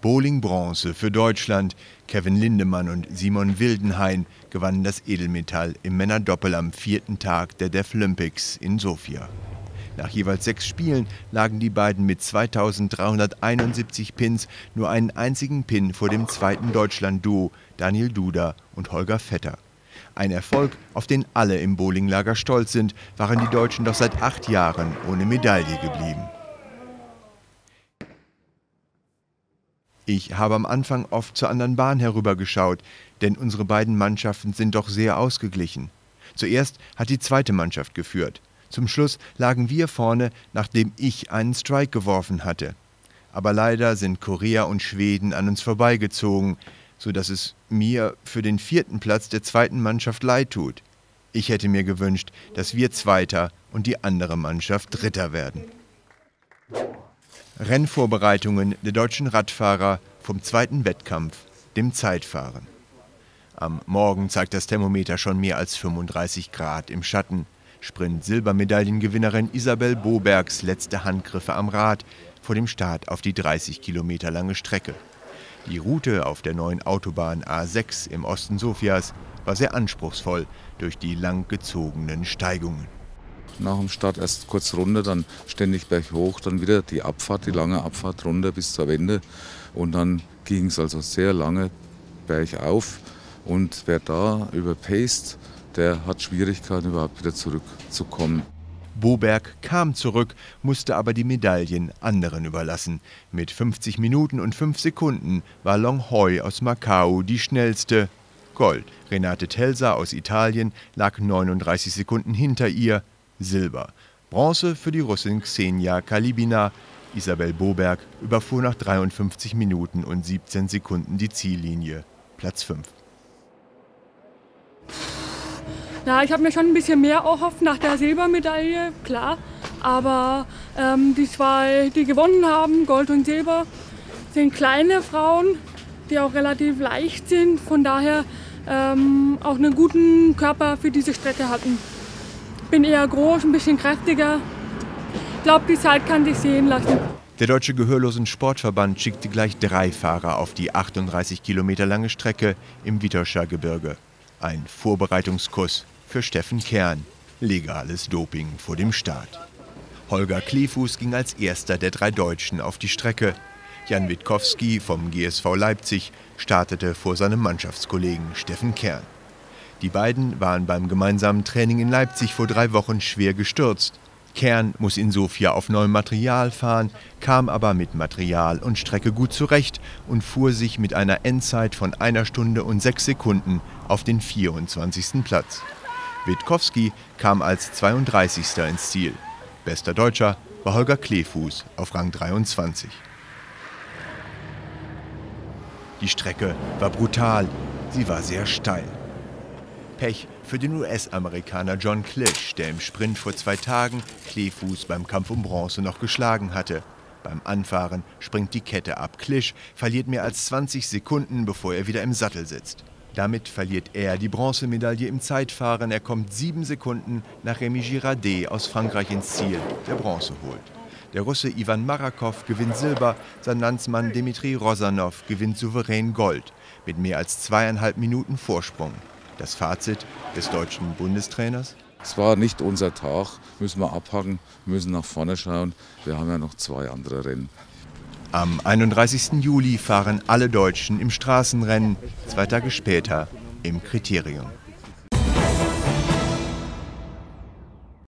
Bowling-Bronze für Deutschland. Kevin Lindemann und Simon Wildenhain gewannen das Edelmetall im Männerdoppel am 4. Tag der Deaflympics in Sofia. Nach jeweils 6 Spielen lagen die beiden mit 2371 Pins nur einen einzigen Pin vor dem zweiten Deutschland-Duo Daniel Duda und Holger Vetter. Ein Erfolg, auf den alle im Bowlinglager stolz sind, waren die Deutschen doch seit 8 Jahren ohne Medaille geblieben. Ich habe am Anfang oft zur anderen Bahn herübergeschaut, denn unsere beiden Mannschaften sind doch sehr ausgeglichen. Zuerst hat die zweite Mannschaft geführt. Zum Schluss lagen wir vorne, nachdem ich einen Strike geworfen hatte. Aber leider sind Korea und Schweden an uns vorbeigezogen, sodass es mir für den 4. Platz der zweiten Mannschaft leid tut. Ich hätte mir gewünscht, dass wir Zweiter und die andere Mannschaft Dritter werden. Rennvorbereitungen der deutschen Radfahrer vom zweiten Wettkampf, dem Zeitfahren. Am Morgen zeigt das Thermometer schon mehr als 35 Grad im Schatten. Sprint-Silbermedaillengewinnerin Isabel Bobergs letzte Handgriffe am Rad vor dem Start auf die 30 Kilometer lange Strecke. Die Route auf der neuen Autobahn A6 im Osten Sofias war sehr anspruchsvoll durch die langgezogenen Steigungen. Nach dem Start erst kurz runter, dann ständig berghoch, dann wieder die Abfahrt, die lange Abfahrt runter bis zur Wende. Und dann ging es also sehr lange bergauf. Und wer da überpaced, der hat Schwierigkeiten, überhaupt wieder zurückzukommen. Boberg kam zurück, musste aber die Medaillen anderen überlassen. Mit 50 Minuten und 5 Sekunden war Long Hoi aus Macau die schnellste. Gold. Renate Telsa aus Italien lag 39 Sekunden hinter ihr. Silber. Bronze für die Russin Ksenia Kalibina. Isabel Boberg überfuhr nach 53 Minuten und 17 Sekunden die Ziellinie. Platz 5. Ja, ich habe mir schon ein bisschen mehr erhofft nach der Silbermedaille, klar. Aber die zwei, die gewonnen haben, Gold und Silber, sind kleine Frauen, die auch relativ leicht sind. Von daher auch einen guten Körper für diese Strecke hatten. Ich bin eher groß, ein bisschen kräftiger. Ich glaube, die Zeit kann sich sehen lassen. Der Deutsche Gehörlosen-Sportverband schickte gleich 3 Fahrer auf die 38 Kilometer lange Strecke im Vitoscher Gebirge. Ein Vorbereitungskurs für Steffen Kern. Legales Doping vor dem Start. Holger Kleefuß ging als erster der 3 Deutschen auf die Strecke. Jan Witkowski vom GSV Leipzig startete vor seinem Mannschaftskollegen Steffen Kern. Die beiden waren beim gemeinsamen Training in Leipzig vor 3 Wochen schwer gestürzt. Kern muss in Sofia auf neuem Material fahren, kam aber mit Material und Strecke gut zurecht und fuhr sich mit einer Endzeit von 1 Stunde und 6 Sekunden auf den 24. Platz. Witkowski kam als 32. ins Ziel. Bester Deutscher war Holger Kleefuß auf Rang 23. Die Strecke war brutal, sie war sehr steil. Pech für den US-Amerikaner John Klisch, der im Sprint vor 2 Tagen Kleefuß beim Kampf um Bronze noch geschlagen hatte. Beim Anfahren springt die Kette ab. Klisch verliert mehr als 20 Sekunden, bevor er wieder im Sattel sitzt. Damit verliert er die Bronzemedaille im Zeitfahren. Er kommt 7 Sekunden nach Rémi Girardet aus Frankreich ins Ziel, der Bronze holt. Der Russe Ivan Marakow gewinnt Silber, sein Landsmann Dmitri Rosanov gewinnt souverän Gold mit mehr als 2,5 Minuten Vorsprung. Das Fazit des deutschen Bundestrainers? Es war nicht unser Tag, müssen wir abhaken, müssen nach vorne schauen. Wir haben ja noch 2 andere Rennen. Am 31. Juli fahren alle Deutschen im Straßenrennen, 2 Tage später im Kriterium.